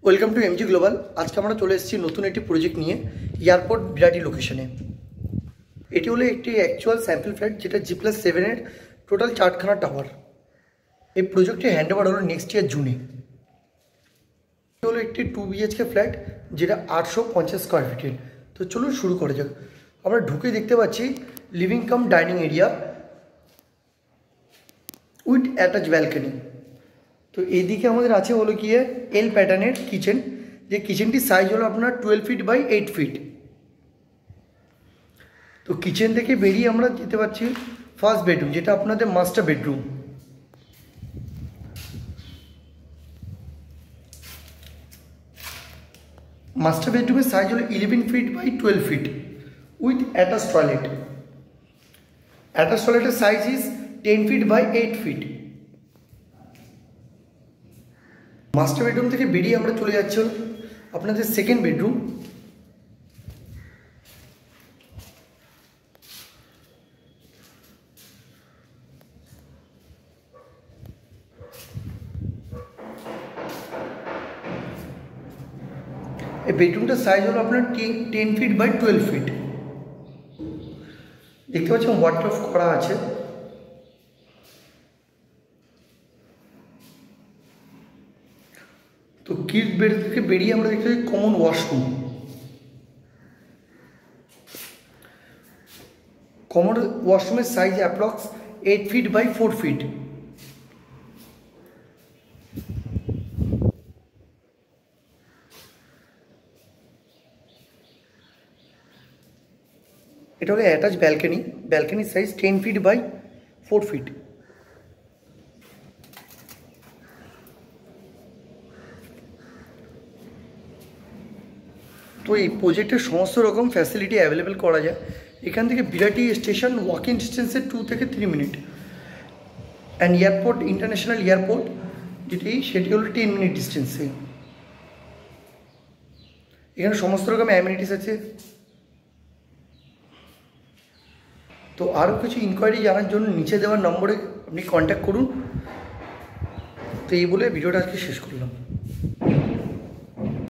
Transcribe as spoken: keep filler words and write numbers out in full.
Welcome to MG global. আজকে আমরা চলে এসেছি নতুন একটি প্রজেক্ট নিয়ে এয়ারপোর্ট বিরাটি লোকেশনে। এটি হলো একটি অ্যাকচুয়াল স্যাম্পল ফ্ল্যাট যেটা জি প্লাস সেভেনের টোটাল চারখানা টাওয়ার। এই প্রজেক্টের হ্যান্ড ওভার হলো নেক্সট ইয়ার জুনে। এটি হলো একটি টু বিএইচকে ফ্ল্যাট যেটা আটশো পঞ্চাশ স্কোয়ার ফিটের। তো চলুন শুরু করা যাক। আমরা ঢুকে দেখতে পাচ্ছি living come dining area with attach balcony. তো এইদিকে আমাদের আছে হলো গিয়ে এল প্যাটার্নের কিচেন, যে কিচেনটির সাইজ হলো আপনার twelve feet by eight feet. তো কিচেন থেকে বেরিয়ে আমরা যেতে পারছি ফার্স্ট বেডরুম, যেটা আপনাদের মাস্টার বেডরুম। মাস্টার বেডরুমের সাইজ হলো eleven feet by twelve feet with attach toilet. Attach টয়লেটের size is ten feet by eight feet. Master bedroom থেকে বেরিয়ে আমরা চলে যাচ্ছি আপনাদের সেকেন্ড বেডরুম। এই বেডরুমটার সাইজ হলো আপনার ten feet by twelve feet. দেখতে পাচ্ছেন ওয়াটার করা আছে। তো কিড বেড থেকে বেরিয়ে আমরা দেখতে পাচ্ছি কমন ওয়াশরুম। কমন ওয়াশরুমের size approx eight feet by four feet. এটা হলো অ্যাটাচ ব্যালকনি। ব্যালকনির size ten feet by four feet. তো এই প্রজেক্টের সমস্ত রকম ফ্যাসিলিটি অ্যাভেলেবেল করা যায়। এখান থেকে বিরাটি স্টেশন ওয়াকিং ডিস্টেন্সে টু থেকে three minute, and airport international airport যেটি সেটি হল টেন মিনিট ডিস্টেন্সে। এখানে সমস্ত রকম অ্যামিনিটিস আছে। তো আরও কিছু ইনকোয়ারি জানার জন্য নিচে দেওয়ার নম্বরে আপনি কন্ট্যাক্ট করুন। তো এই বলে ভিডিওটা আজকে শেষ করলাম।